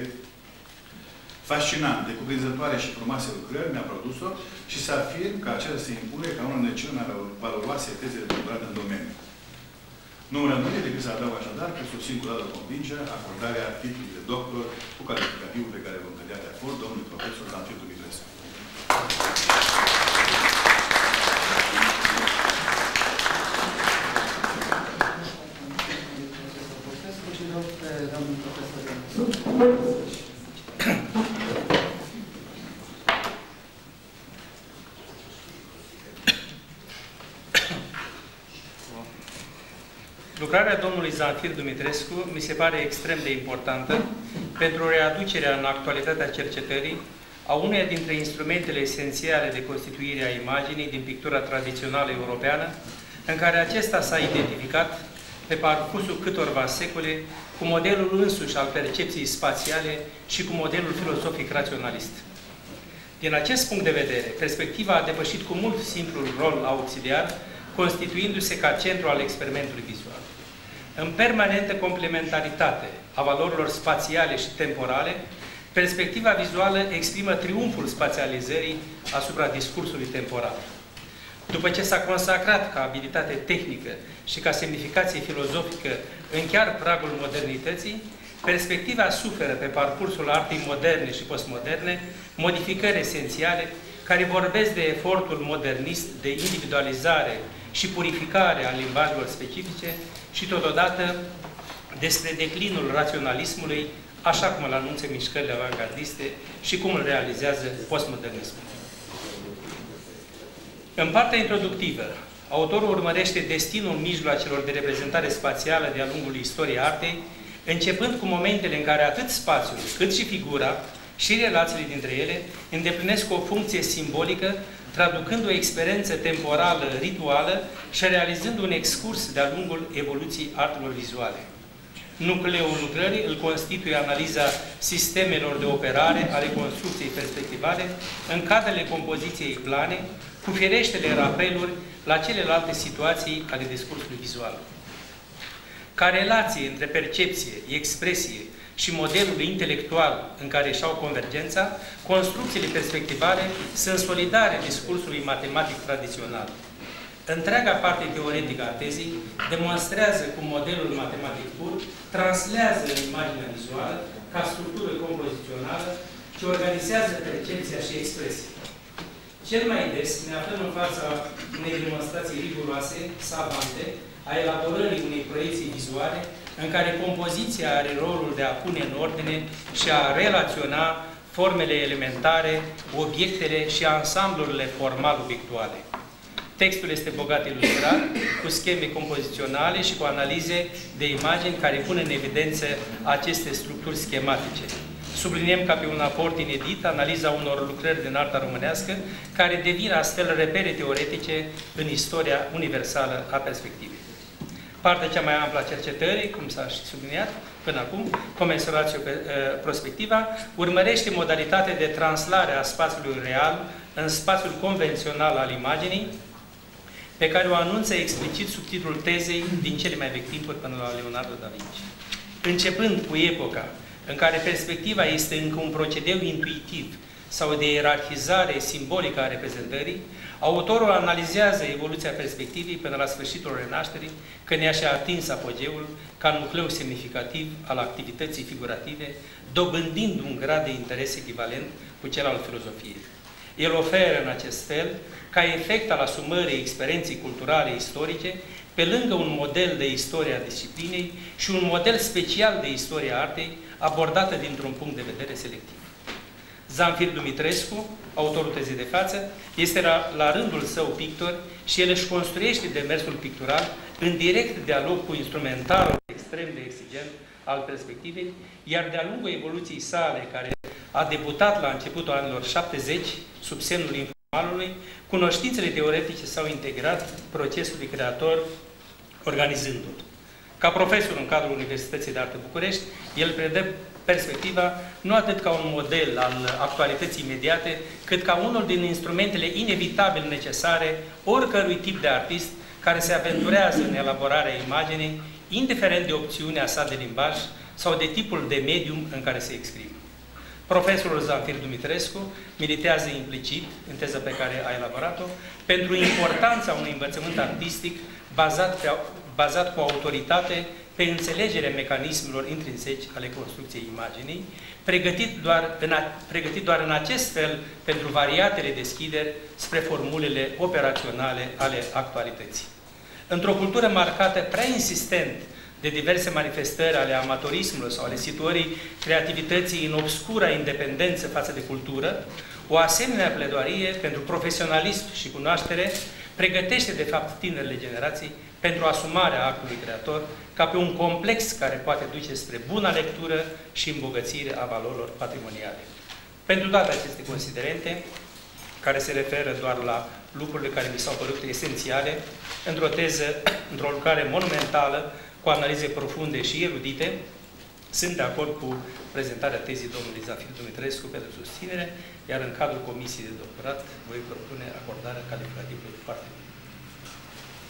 Speaker 4: fascinante, cuprinzătoare și frumoase lucrări mi-a produs-o și să afirm că aceasta se impune ca una dintre cele mai valoroase teze de doctorat în domeniu. Nu îmi rămâne decât să adaug așadar că susțin cu toată convingerea acordarea titlului de doctor cu calificativul pe care vom cădea de acord domnului profesor Zafir Dumitrescu.
Speaker 5: Lucrarea domnului Zafir Dumitrescu mi se pare extrem de importantă pentru readucerea în actualitatea cercetării a uneia dintre instrumentele esențiale de constituire a imaginii din pictura tradițională europeană, în care acesta s-a identificat pe parcursul câtorva secole cu modelul însuși al percepției spațiale și cu modelul filosofic raționalist. Din acest punct de vedere, perspectiva a depășit cu mult simplul rol auxiliar constituindu-se ca centru al experimentului vizual. În permanentă complementaritate a valorilor spațiale și temporale, perspectiva vizuală exprimă triumful spațializării asupra discursului temporal. După ce s-a consacrat ca abilitate tehnică și ca semnificație filozofică în chiar pragul modernității, perspectiva suferă pe parcursul artei moderne și postmoderne modificări esențiale care vorbesc de efortul modernist de individualizare și purificare a limbajelor specifice și totodată despre declinul raționalismului, așa cum îl anunță mișcările avangardiste și cum îl realizează postmodernismul. În partea introductivă, autorul urmărește destinul mijloacelor de reprezentare spațială de-a lungul istoriei artei, începând cu momentele în care atât spațiul, cât și figura și relațiile dintre ele îndeplinesc o funcție simbolică, traducând o experiență temporală, rituală și realizând un excurs de-a lungul evoluției artelor vizuale. Nucleul lucrării îl constituie analiza sistemelor de operare ale construcției perspectivale în cadrele compoziției plane, cu fireștele rapeluri la celelalte situații ale discursului vizual. Ca relație între percepție, expresie și modelul intelectual în care își au convergența, construcțiile perspectivale sunt solidare discursului matematic tradițional. Întreaga parte teoretică a tezei demonstrează cum modelul matematic pur translează în imaginea vizuală ca structură compozițională ce organizează percepția și expresia. Cel mai des ne aflăm în fața unei demonstrații riguroase, savante, a elaborării unei proiecții vizuale, în care compoziția are rolul de a pune în ordine și a relaționa formele elementare, obiectele și ansamblurile formal-obiectuale. Textul este bogat ilustrat, cu scheme compoziționale și cu analize de imagini care pun în evidență aceste structuri schematice. Subliniem ca pe un aport inedit analiza unor lucrări din arta românească, care devin astfel repere teoretice în istoria universală a perspectivei. Partea cea mai amplă a cercetării, cum s-a și subliniat până acum, comensuratio prospectiva, urmărește modalitatea de translare a spațiului real în spațiul convențional al imaginii, pe care o anunță explicit sub titlul tezei din cele mai vechi timpuri până la Leonardo da Vinci. Începând cu epoca în care perspectiva este încă un procedeu intuitiv sau de ierarhizare simbolică a reprezentării, autorul analizează evoluția perspectivei până la sfârșitul renașterii, când ea și-a atins apogeul ca nucleu semnificativ al activității figurative, dobândind un grad de interes echivalent cu cel al filozofiei. El oferă în acest fel, ca efect al asumării experienței culturale istorice, pe lângă un model de istorie a disciplinei și un model special de istorie a artei, abordată dintr-un punct de vedere selectiv. Zamfir Dumitrescu, autorul tezei de față, este la, la rândul său pictor și el își construiește demersul pictural în direct dialog cu instrumentarul extrem de exigent al perspectivei, iar de-a lungul evoluției sale, care a debutat la începutul anilor șaptezeci, sub semnul informalului, cunoștințele teoretice s-au integrat procesului creator, organizându-l. Ca profesor în cadrul Universității de Artă București, el predă perspectiva nu atât ca un model al actualității imediate, cât ca unul din instrumentele inevitabil necesare oricărui tip de artist care se aventurează în elaborarea imaginii, indiferent de opțiunea sa de limbaj sau de tipul de medium în care se exprimă. Profesorul Zamfir Dumitrescu militează implicit, în teza pe care a elaborat-o, pentru importanța unui învățământ artistic bazat, pe, bazat cu autoritate pe înțelegerea mecanismelor intrinseci ale construcției imaginii, pregătit doar, în a, pregătit doar în acest fel pentru variatele deschideri spre formulele operaționale ale actualității. Într-o cultură marcată prea insistent de diverse manifestări ale amatorismului sau ale situării creativității în obscura independență față de cultură, o asemenea pledoarie pentru profesionalism și cunoaștere pregătește, de fapt, tinerile generații pentru asumarea actului creator ca pe un complex care poate duce spre buna lectură și îmbogățire a valorilor patrimoniale. Pentru toate aceste considerente, care se referă doar la lucrurile care mi s-au părut esențiale, într-o teză, într-o lucrare monumentală, cu analize profunde și erudite, sunt de acord cu prezentarea tezii domnului Zamfir Dumitrescu pentru susținere, iar în cadrul comisiei de doctorat voi propune acordarea calificativului foarte bine.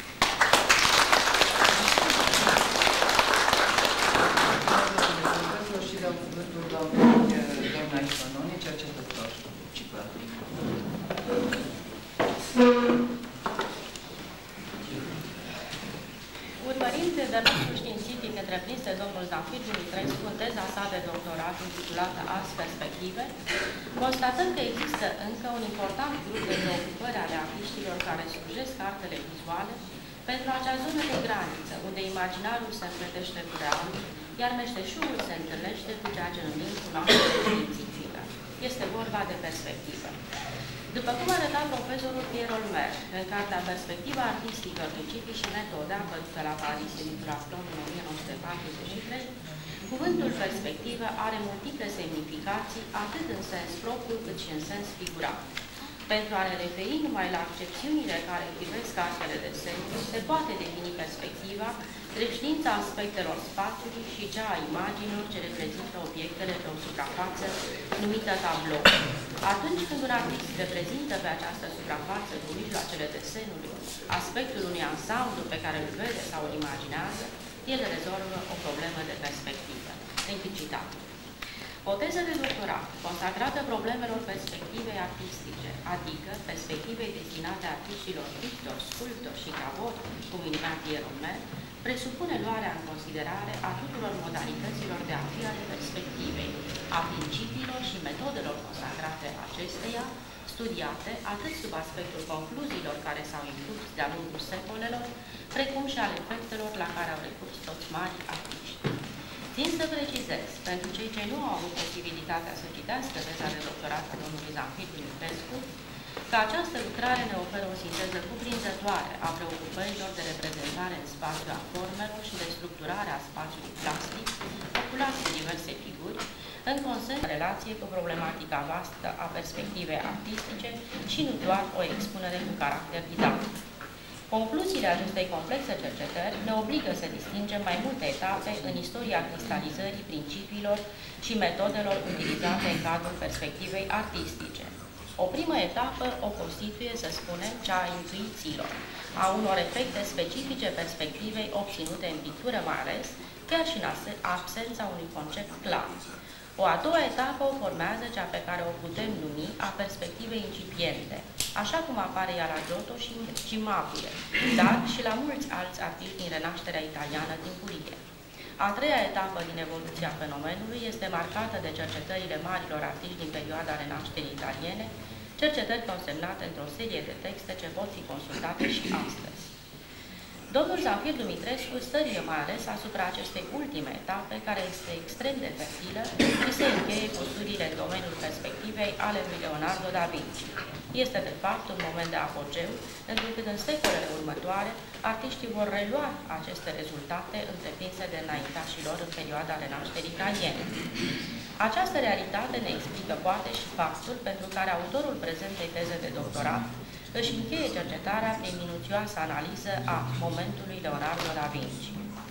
Speaker 6: Urmărind demersul științific întreprins de domnul Zanfir Dumitrescu în teza sa de doctorat intitulată Azi Perspective, constatăm că există încă un important grup de preocupări ale artiștilor care slujesc artele vizuale pentru acea zonă de graniță, unde imaginarul se împletește cu realul, iar meșteșugul se întâlnește cu ceea ce numim cunoaștere științifică. Este vorba de perspectivă. După cum arăta profesorul Pierre Olmer în cartea Perspectiva artistică, principii și metode, apărută la Paris în Plafton în o mie nouă sute patruzeci și trei, cuvântul perspectivă are multiple semnificații, atât în sens propriu cât și în sens figurat. Pentru a ne referi numai la accepțiunile care privesc artele de desenului, se poate defini perspectiva drept știința aspectelor spațiului și cea a imaginilor ce reprezintă obiectele pe o suprafață numită tablou. Atunci când un artist reprezintă pe această suprafață cu mijloacele desenului aspectul unui ansamblu pe care îl vede sau îl imaginează, el rezolvă o problemă de perspectivă. Închid citatul. O teză de doctorat consacrată problemelor perspectivei artistice, adică perspectivei destinate artiștilor pictori, sculptori și gravori, cum numea Pierre Olmer, presupune luarea în considerare a tuturor modalităților de a fi ale perspectivei, a principiilor și metodelor consacrate acesteia, studiate atât sub aspectul concluziilor care s-au inclus de-a lungul secolelor, precum și al efectelor la care au recurs toți mari artiști. Țin să precizez, pentru cei ce nu au avut posibilitatea să citească teza de doctorat a domnului Zanfir Dumitrescu, că această lucrare ne oferă o sinteză cuprinzătoare a preocupărilor de reprezentare în spațiu a formelor și de structurare a spațiului plastic, populat de diverse figuri, în consens relație cu problematica vastă a perspectivei artistice și nu doar o expunere cu caracter didactic. Concluziile acestei complexe cercetări ne obligă să distingem mai multe etape în istoria cristalizării principiilor și metodelor utilizate în cadrul perspectivei artistice. O primă etapă o constituie, să spunem, cea a intuițiilor, a unor efecte specifice perspectivei obținute în pictură mai ales, chiar și în absența unui concept clar. O a doua etapă o formează cea pe care o putem numi a perspectivei incipiente, așa cum apare ea la Giotto și Cimabue, dar și la mulți alți artiști din renașterea italiană timpurie. A treia etapă din evoluția fenomenului este marcată de cercetările marilor artiști din perioada renașterii italiene, cercetări consemnate într-o serie de texte ce pot fi consultate și astăzi. Domnul Zanfir Dumitrescu stăruie mai ales asupra acestei ultime etape, care este extrem de fertilă și se încheie cu studiile în domeniul perspectivei ale lui Leonardo da Vinci. Este, de fapt, un moment de apogeu, întrucât în secolele următoare, artiștii vor relua aceste rezultate întreprinse de înaintașilor în perioada renașterii italiene. Această realitate ne explică poate și faptul pentru care autorul prezentei teze de doctorat își încheie cercetarea prin minuțioasă analiză a momentului Leonardo da Vinci.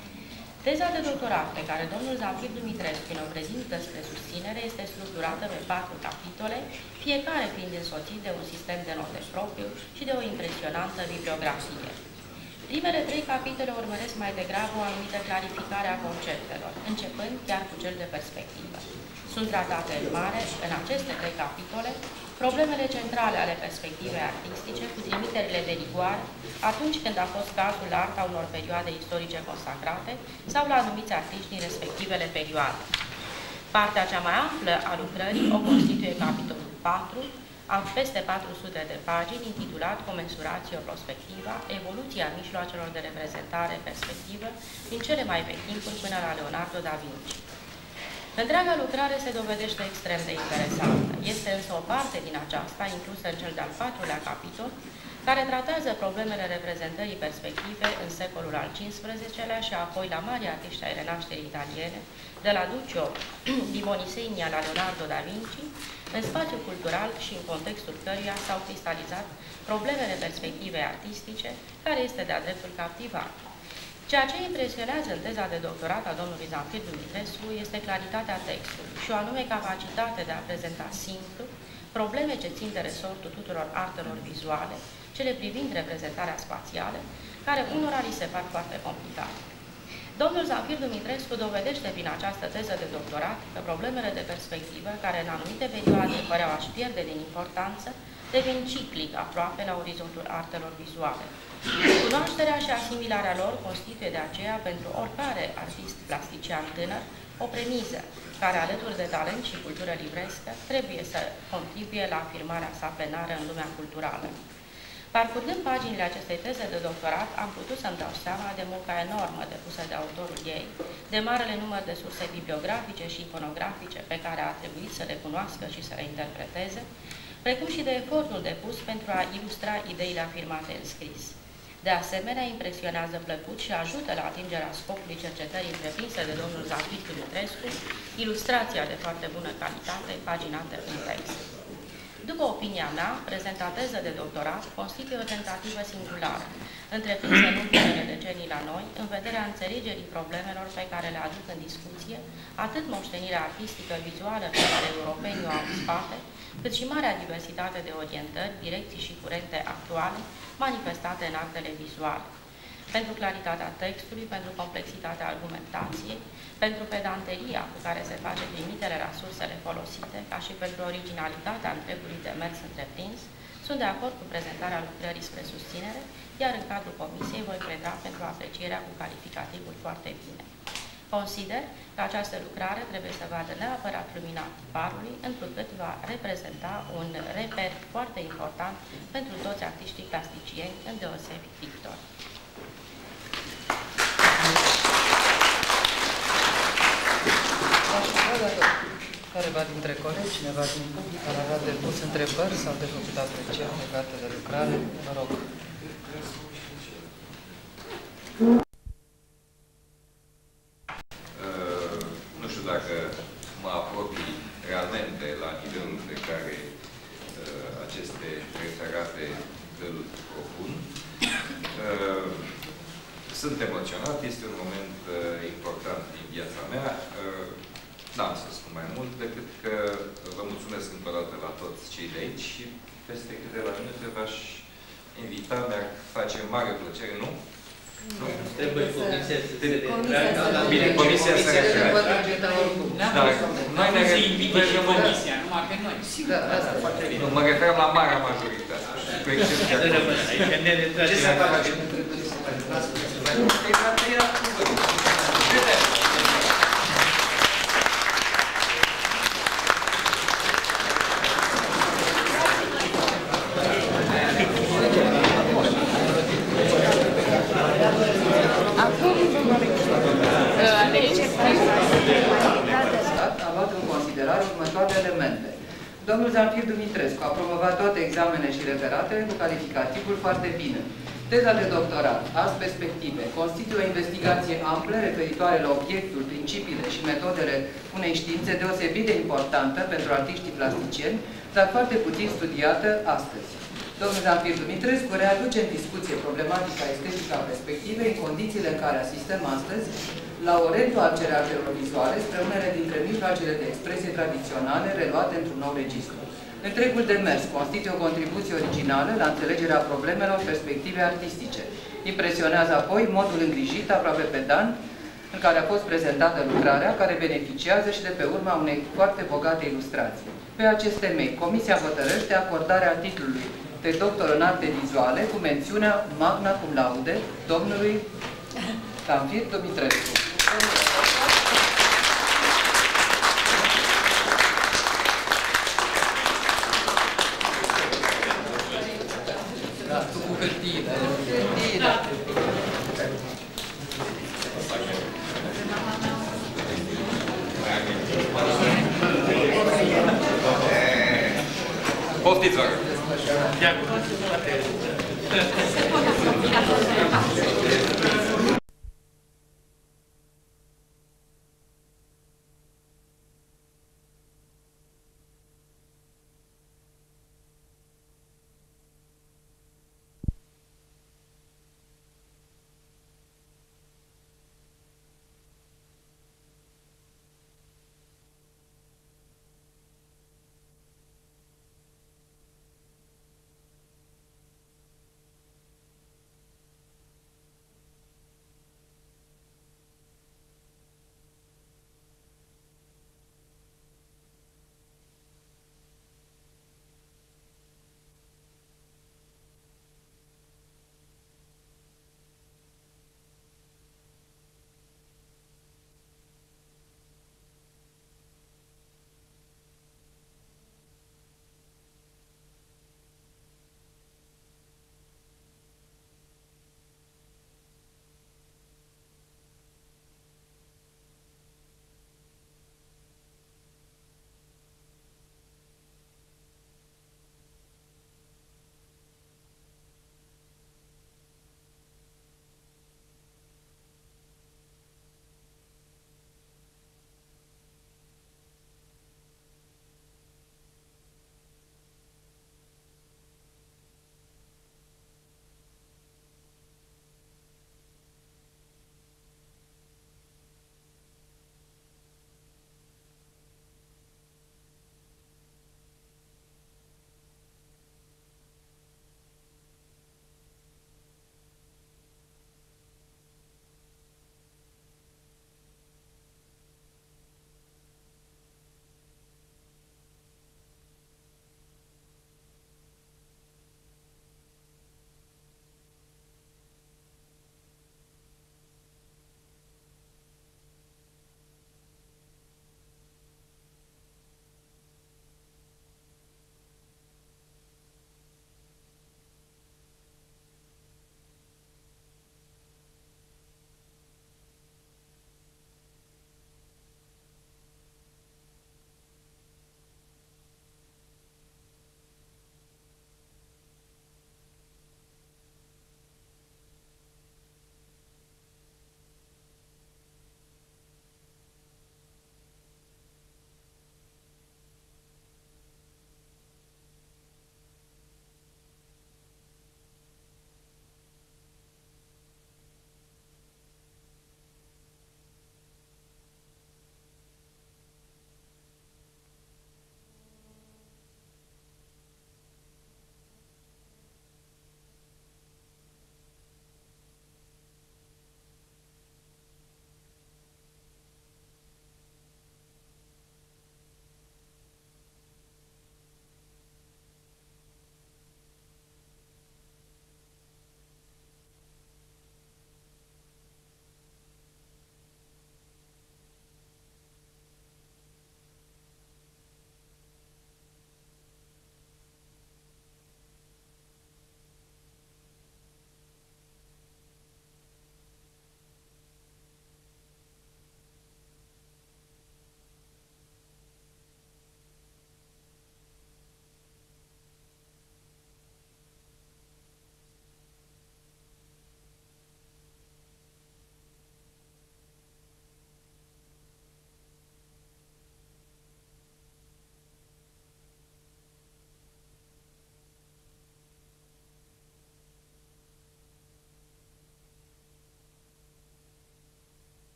Speaker 6: Teza de doctorat pe care domnul Zanfir Dumitrescu ne-o prezintă spre susținere este structurată pe patru capitole, fiecare fiind însoțit de un sistem de note propriu și de o impresionantă bibliografie. Primele trei capitole urmăresc mai degrabă o anumită clarificare a conceptelor, începând chiar cu cel de perspectivă. Sunt tratate în mare, în aceste trei capitole, problemele centrale ale perspectivei artistice, cu trimiterile de rigoare, atunci când a fost cazul la arta unor perioade istorice consacrate sau la anumiți artiști din respectivele perioade. Partea cea mai amplă a lucrării o constituie capitolul patru, am peste patru sute de pagini, intitulat Comensuratio Prospectiva, evoluția mijloacelor de reprezentare perspectivă din cele mai vechi timpuri până la Leonardo da Vinci. Întreaga lucrare se dovedește extrem de interesantă. Este însă o parte din aceasta, inclusă în cel de-al patrulea capitol, care tratează problemele reprezentării perspective în secolul al cincisprezecelea și apoi la mari artiști ai renașterii italiene, de la Duccio di Bonisegna la Leonardo da Vinci, în spațiul cultural și în contextul căruia s-au cristalizat problemele perspectivei artistice, care este de-a dreptul captivant. Ceea ce impresionează în teza de doctorat a domnului Zanfir Dumitrescu este claritatea textului și o anume capacitate de a prezenta simplu probleme ce țin de resortul tuturor artelor vizuale, cele privind reprezentarea spațială, care unora li se par foarte complicate. Domnul Zanfir Dumitrescu dovedește prin această teză de doctorat că problemele de perspectivă, care în anumite perioade păreau a-și pierde din importanță, devin ciclic aproape la orizontul artelor vizuale. Cunoașterea și asimilarea lor constituie de aceea pentru oricare artist plastician tânăr o premisă care, alături de talent și cultură livrescă, trebuie să contribuie la afirmarea sa plenară în lumea culturală. Parcurgând paginile acestei teze de doctorat, am putut să-mi dau seama de munca enormă depusă de autorul ei, de marele număr de surse bibliografice și iconografice pe care a trebuit să le cunoască și să le interpreteze, precum și de efortul depus pentru a ilustra ideile afirmate în scris. De asemenea, impresionează plăcut și ajută la atingerea scopului cercetării întreprinse de domnul Zanfir Dumitrescu, ilustrația de foarte bună calitate, paginată în text. După opinia mea, prezenta teză de doctorat constituie o tentativă singulară, întreprinsă în ultimele decenii la noi, în vederea înțelegerii problemelor pe care le aduc în discuție, atât moștenirea artistică vizuală pe care europenii o au în spate, cât și marea diversitate de orientări, direcții și curente actuale, manifestate în artele vizuale. Pentru claritatea textului, pentru complexitatea argumentației, pentru pedanteria cu care se face trimitere la sursele folosite, ca și pentru originalitatea întregului demers întreprins, sunt de acord cu prezentarea lucrării spre susținere, iar în cadrul comisiei voi preda pentru aprecierea cu calificativul foarte bine. Consider că această lucrare trebuie să vadă neapărat lumina tiparului, întrucât va reprezenta un reper foarte important pentru toți artiștii plasticieni, îndeosebi pictori.
Speaker 2: Aș vrea dacă careva dintre colegi, cineva din public, care avea de pus întrebări sau de făcut aprecieri legate de lucrare, vă rog.
Speaker 3: Uh, nu știu dacă mă apropii realmente la nivelul pe care uh, aceste referate îl propun. Uh, sunt emoționat, este un moment uh, important din viața mea. Uh, N-am să spun mai mult decât că vă mulțumesc încă o dată la toți cei de aici și peste câteva minute v-aș invita, mi-ar face mare plăcere, nu? Nu.
Speaker 1: Trebuie comisia să se retragă.
Speaker 3: Bine, comisia să se retragă. Dar noi ne
Speaker 7: retragem comisia, numai pe noi. Sigur, asta foarte bine.
Speaker 3: Nu, mă refer la marea majoritate. Cu excepția comisiei.
Speaker 1: Ce să facem?
Speaker 2: Domnul Zanfir Dumitrescu a promovat toate examenele și referatele cu calificativul foarte bine. Teza de doctorat, azi perspective, constituie o investigație amplă referitoare la obiectul, principiile și metodele unei științe deosebit de importantă pentru artiștii plasticieni, dar foarte puțin studiată astăzi. Domnul Zanfir Dumitrescu readuce în discuție problematica estetică a perspectivei în condițiile în care asistăm astăzi la o reîntoarcere a artelor vizuale spre unele dintre mijloacele de expresie tradiționale reluate într-un nou registru. Întregul demers constituie o contribuție originală la înțelegerea problemelor perspective artistice. Impresionează apoi modul îngrijit, aproape pedant, în care a fost prezentată lucrarea, care beneficiază și de pe urma unei foarte bogate ilustrații. Pe acest temei, Comisia hotărăște acordarea titlului de doctor în arte vizuale cu mențiunea magna cum laude domnului Zanfir Dumitrescu. Da, tu cu hârtiile. Hârtiile.
Speaker 3: Poftiți, vă rog.
Speaker 1: Дякую.